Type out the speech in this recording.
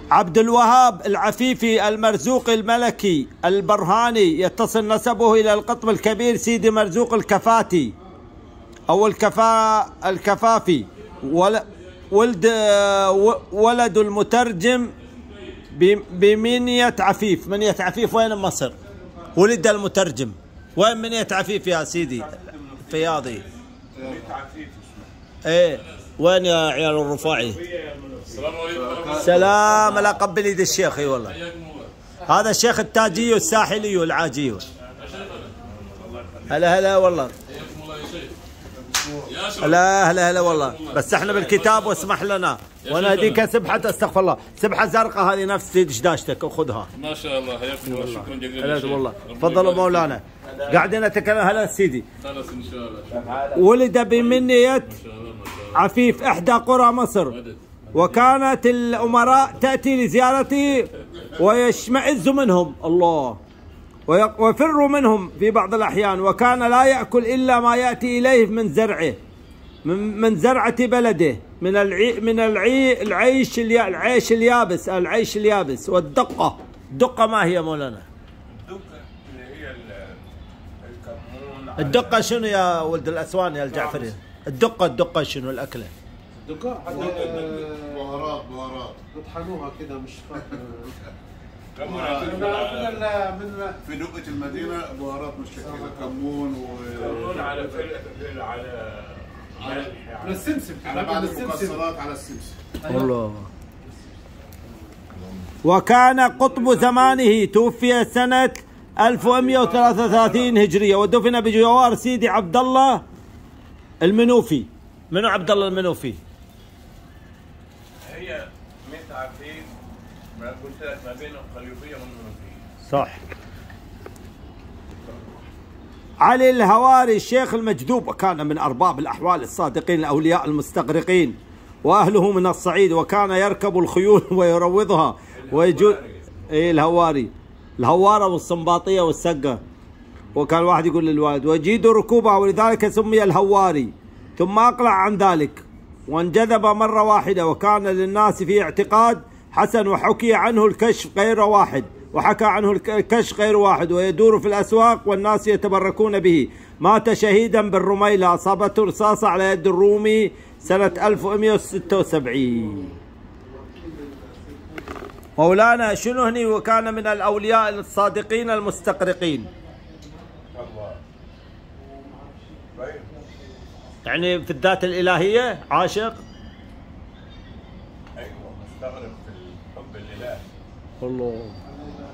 عبد الوهاب العفيفي المرزوقي الملكي البرهاني، يتصل نسبه إلى القطب الكبير سيدي مرزوق الكفاتي أو الكفافي، ولد المترجم بمنية عفيف. منية عفيف وين مصر؟ ولد المترجم وين منية عفيف يا سيدي فياضي؟ ايه وين يا عيال الرفاعي؟ السلام عليكم. سلام، لا قبل يد الشيخ. اي والله هذا الشيخ التاجي والساحلي والعاجي. هلا هلا والله. هلا هلا هلا والله. بس احنا بالكتاب واسمح لنا ونهديك سبحة، استغفر الله، سبحة زرقاء هذه نفس دشداشتك وخذها. ما شاء الله، حياكم الله، شكرا جزيلا. هلا والله، تفضلوا مولانا. قاعدين نتكلم. هلا سيدي. خلاص ان شاء الله. ولد بمنية عفيف احدى قرى مصر، وكانت الامراء تاتي لزيارته ويشمئز منهم الله ويفر منهم في بعض الاحيان، وكان لا ياكل الا ما ياتي اليه من زرعه، من زرعه بلده، من العيش اليابس والدقه. الدقه ما هي مولانا؟ الدقه اللي هي الكمون. الدقه شنو يا ولد الاسوان يا الجعفري؟ الدقه شنو الاكله؟ دقة بهارات بطحنوها كده، مش فاكر. كمون في دقة المدينة بهارات مشكلة، كمون على فلفل، على السمسم، على بعض المكسرات، على السمسم. الله. وكان قطب زمانه، توفي سنة 1133 هجرية، ودفن بجوار سيدي عبد الله المنوفي. منو عبد الله المنوفي؟ هي متعفين، ما قلت لك ما بين القليوبية والمنوفية. صح. علي الهواري الشيخ المجذوب، وكان من أرباب الأحوال الصادقين الأولياء المستغرقين، وأهله من الصعيد، وكان يركب الخيول ويروضها ويجود. إيه الهوارة والصنباطية والسقة، وكان واحد يقول للوالد ويجيد ركوبها، ولذلك سمي الهواري. ثم أقلع عن ذلك وانجذب مرة واحدة، وكان للناس فيه اعتقاد حسن، وحكى عنه الكشف غير واحد، ويدور في الأسواق والناس يتبركون به. مات شهيدا بالرميلة، أصابته رصاصة على يد الرومي سنة 1176. مولانا شنو هني؟ وكان من الأولياء الصادقين المستقرقين. يعني في الذات الإلهية عاشق. ايوه، مستغرق في الحب الالهي. الله.